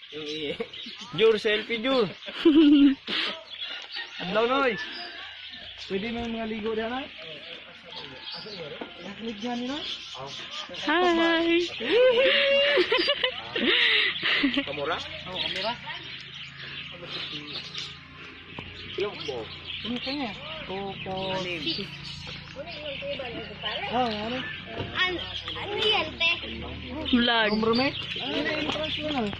Jur, selfie, Jur. Adlaw, Noy. Pwede mo mga ligo diyan, Noy? Naklig dyan, Noy? Hi! Kamura? Oo, kamura. Yung bo. Ano kanya? Opo. Oh, ano? Vlog. Ano, entrance mo na.